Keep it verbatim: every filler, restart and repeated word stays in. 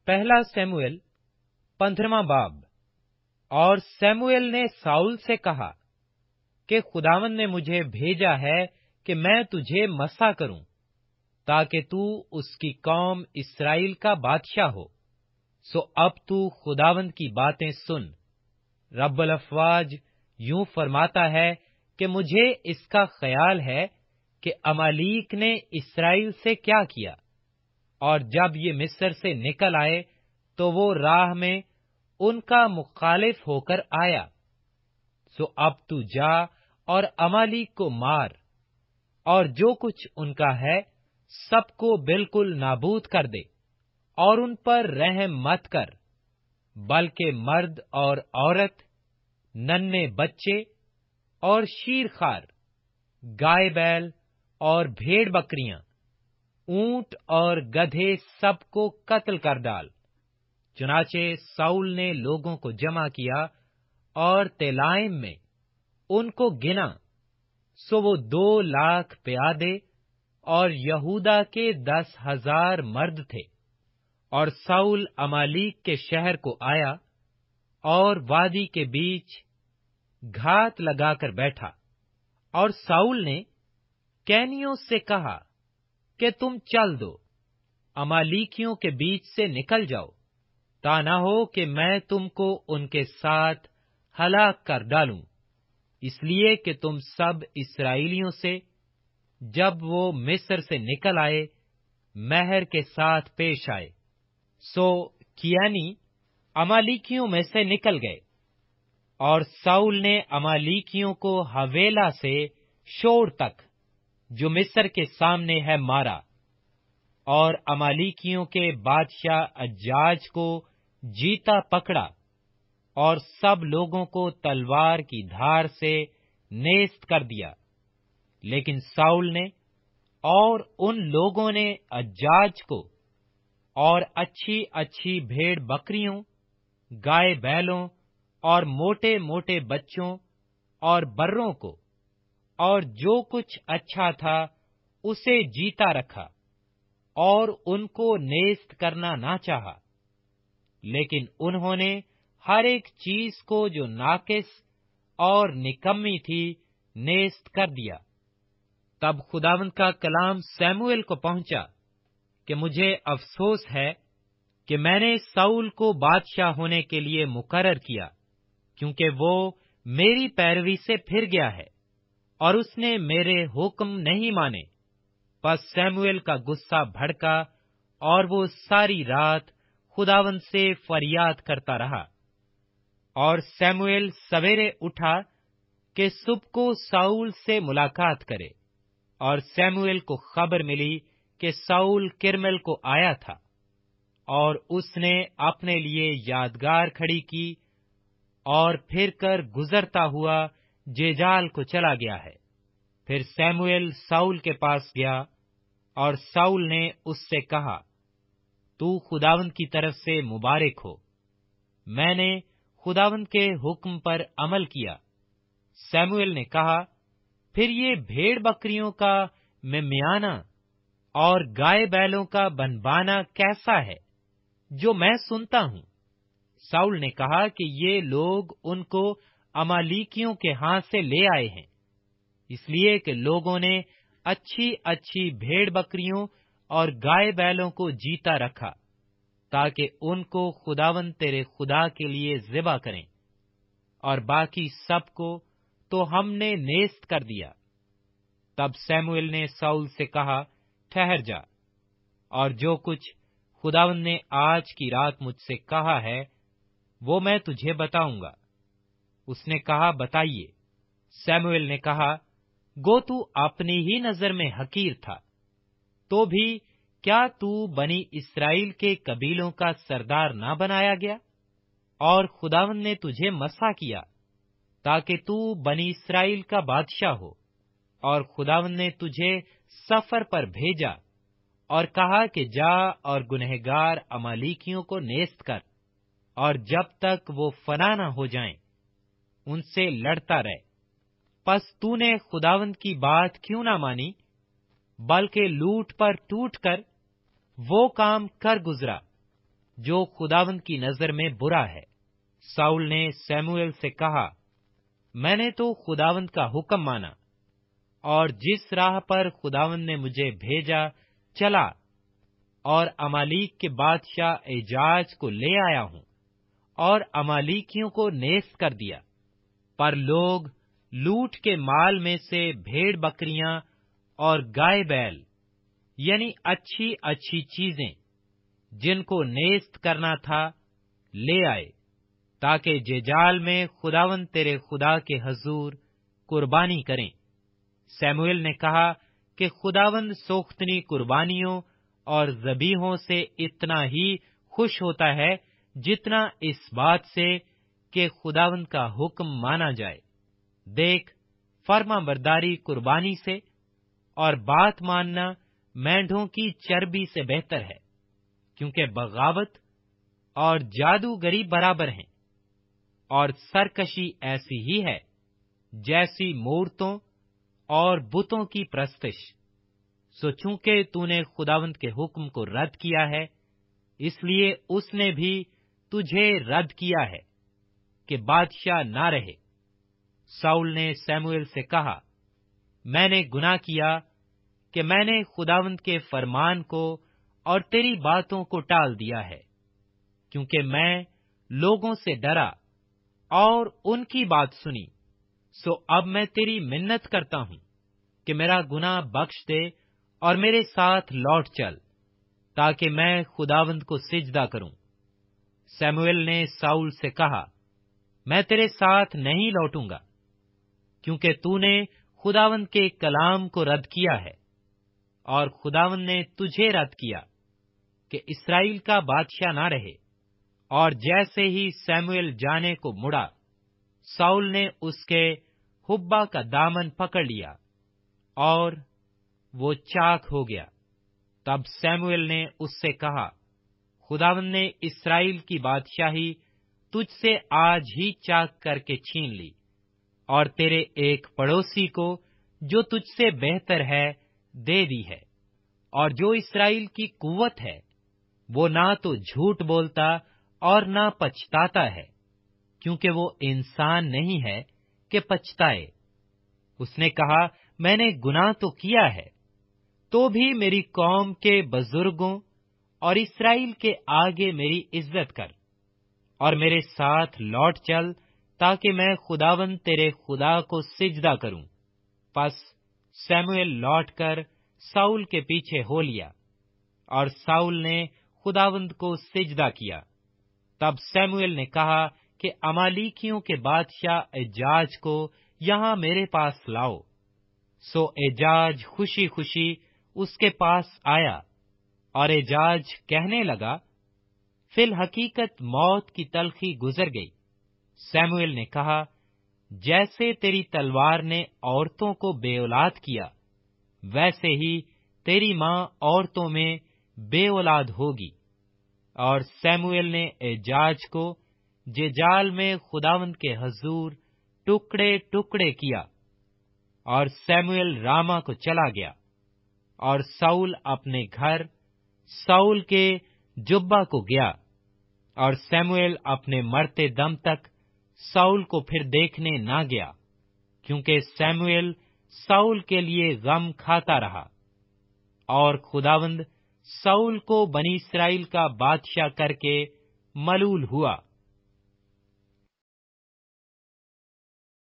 पहला सैमुएल पंद्रहवां बाब। और सैमुएल ने साउल से कहा कि खुदावंद ने मुझे भेजा है कि मैं तुझे मसा करूं, ताकि तू उसकी कौम इस्राएल का बादशाह हो। सो अब तू खुदावंद की बातें सुन। रब्बुल अफ़वाज यूं फरमाता है कि मुझे इसका ख्याल है कि अमालीक ने इस्राएल से क्या किया, और जब ये मिस्र से निकल आए तो वो राह में उनका मुखालिफ होकर आया। सो अब तू जा और अमालीक को मार, और जो कुछ उनका है सबको बिल्कुल नाबूद कर दे, और उन पर रहम मत कर, बल्कि मर्द और औरत, नन्हे बच्चे और शीरखार, गाय बैल और भेड़ बकरियां, ऊंट और गधे सबको कत्ल कर डाल। चुनाचे साउल ने लोगों को जमा किया और तेलाइम में उनको गिना। सो वो दो लाख प्यादे और यहूदा के दस हजार मर्द थे। और साउल अमालीक के शहर को आया और वादी के बीच घात लगाकर बैठा। और साउल ने कैनियों से कहा कि तुम चल दो, अमालीकियों के बीच से निकल जाओ, ता न हो कि मैं तुमको उनके साथ हलाक कर डालूं, इसलिए कि तुम सब इस्राएलियों से, जब वो मिस्र से निकल आए, महर के साथ पेश आए। सो कियानी अमालीकियों में से निकल गए, और साउल ने अमालीकियों को हवेला से शोर तक, जो मिस्र के सामने है, मारा। और अमालीकियों के बादशाह अज्जाज को जीता पकड़ा, और सब लोगों को तलवार की धार से नेस्त कर दिया। लेकिन साउल ने और उन लोगों ने अज्जाज को और अच्छी अच्छी भेड़ बकरियों, गाय बैलों और मोटे मोटे बच्चों और बर्रों को, और जो कुछ अच्छा था उसे जीता रखा, और उनको नेस्त करना ना चाहा। लेकिन उन्होंने हर एक चीज को जो नाकिस और निकम्मी थी नेस्त कर दिया। तब खुदावंद का कलाम सैमुएल को पहुंचा कि मुझे अफसोस है कि मैंने साउल को बादशाह होने के लिए मुकर्रर किया, क्योंकि वो मेरी पैरवी से फिर गया है और उसने मेरे हुक्म नहीं माने। बस सैमुएल का गुस्सा भड़का, और वो सारी रात खुदावंद से फरियाद करता रहा। और सैमुएल सवेरे उठा कि सुबह को साउल से मुलाकात करे, और सैमुएल को खबर मिली कि साउल किरमल को आया था, और उसने अपने लिए यादगार खड़ी की और फिर कर गुजरता हुआ जेजाल को चला गया है। फिर सैमुएल साउल के पास गया, और साउल ने उससे कहा, तू खुदावंद की तरफ से मुबारक हो, मैंने खुदावंद के हुक्म पर अमल किया। सैमुएल ने कहा, फिर ये भेड़ बकरियों का मिमियाना और गाय बैलों का बनबाना कैसा है जो मैं सुनता हूं? साउल ने कहा कि ये लोग उनको अमालीकियों के हाथ से ले आए हैं, इसलिए कि लोगों ने अच्छी अच्छी भेड़ बकरियों और गाय बैलों को जीता रखा, ताकि उनको खुदावंद तेरे खुदा के लिए ज़िबा करें, और बाकी सब को तो हमने नेस्त कर दिया। तब सैमुएल ने साउल से कहा, ठहर जा, और जो कुछ खुदावंद ने आज की रात मुझसे कहा है वो मैं तुझे बताऊंगा। उसने कहा, बताइए। सैमुएल ने कहा, गो तू अपनी ही नजर में हकीर था, तो भी क्या तू बनी इस्राएल के कबीलों का सरदार ना बनाया गया? और खुदावंद ने तुझे मसा किया ताकि तू बनी इस्राएल का बादशाह हो, और खुदावंद ने तुझे सफर पर भेजा और कहा कि जा और गुनहगार अमालीकियों को नेस्त कर, और जब तक वो फना न हो जाएं, उनसे लड़ता रहे। पस तूने खुदावंद की बात क्यों ना मानी, बल्कि लूट पर टूट कर वो काम कर गुजरा जो खुदावंद की नजर में बुरा है। साउल ने सैमुएल से कहा, मैंने तो खुदावंद का हुक्म माना और जिस राह पर खुदावंद ने मुझे भेजा चला और अमालीक के बादशाह एजाज को ले आया हूं और अमालीकियों को नेस्त कर दिया। पर लोग लूट के माल में से भेड़ बकरियां और गाय बैल यानी अच्छी अच्छी चीजें जिनको नेस्त करना था ले आए, ताकि जेजाल में खुदावंद तेरे खुदा के हजूर कुर्बानी करें। सैमुएल ने कहा कि खुदावंद सोख्तनी कुर्बानियों और ज़बीहों से इतना ही खुश होता है जितना इस बात से कि खुदावंद का हुक्म माना जाए। देख, फर्माबरदारी कुर्बानी से और बात मानना मेंढों की चर्बी से बेहतर है, क्योंकि बगावत और जादूगरी बराबर हैं और सरकशी ऐसी ही है जैसी मूर्तों और बुतों की प्रस्तिश। सो चूंकि तूने खुदावंद के हुक्म को रद्द किया है, इसलिए उसने भी तुझे रद्द किया है कि बादशाह ना रहे। साउल ने सैमुएल से कहा, मैंने गुनाह किया कि मैंने खुदावंद के फरमान को और तेरी बातों को टाल दिया है, क्योंकि मैं लोगों से डरा और उनकी बात सुनी। सो अब मैं तेरी मिन्नत करता हूं कि मेरा गुनाह बख्श दे और मेरे साथ लौट चल, ताकि मैं खुदावंद को सिजदा करूं। सैमुएल ने साउल से कहा, मैं तेरे साथ नहीं लौटूंगा, क्योंकि तूने खुदावंद के कलाम को रद्द किया है और खुदावंद ने तुझे रद्द किया कि इस्राएल का बादशाह ना रहे। और जैसे ही सैमुएल जाने को मुड़ा, साउल ने उसके हुब्बा का दामन पकड़ लिया और वो चाक हो गया। तब सैमुएल ने उससे कहा, खुदावंद ने इस्राएल की बादशाही तुझसे आज ही चाक करके छीन ली और तेरे एक पड़ोसी को जो तुझसे बेहतर है दे दी है। और जो इस्राएल की कुव्वत है, वो ना तो झूठ बोलता और ना पछताता है, क्योंकि वो इंसान नहीं है कि पछताए। उसने कहा, मैंने गुनाह तो किया है, तो भी मेरी कौम के बुजुर्गों और इस्राएल के आगे मेरी इज्जत कर और मेरे साथ लौट चल, ताकि मैं खुदावंद तेरे खुदा को सिजदा करूं। बस सैमुएल लौटकर साउल के पीछे हो लिया और साउल ने खुदावंद को सिजदा किया। तब सैमुएल ने कहा कि अमालीकियों के बादशाह एजाज को यहाँ मेरे पास लाओ। सो एजाज खुशी खुशी उसके पास आया और एजाज कहने लगा, फिल हकीकत मौत की तलखी गुजर गई। सैमुएल ने कहा, जैसे तेरी तलवार ने औरतों को बेऔलाद किया, वैसे ही तेरी माँ औरतों में बेऔलाद होगी। और सैमुएल ने एजाज को जेजाल में खुदावंद के हजूर टुकड़े टुकड़े किया। और सैमुएल रामा को चला गया और साउल अपने घर साउल के जुब्बा को गया। और सैमुएल अपने मरते दम तक साउल को फिर देखने ना गया, क्योंकि सैमुएल साउल के लिए गम खाता रहा। और खुदावंद साउल को बनी इस्राएल का बादशाह करके मलूल हुआ।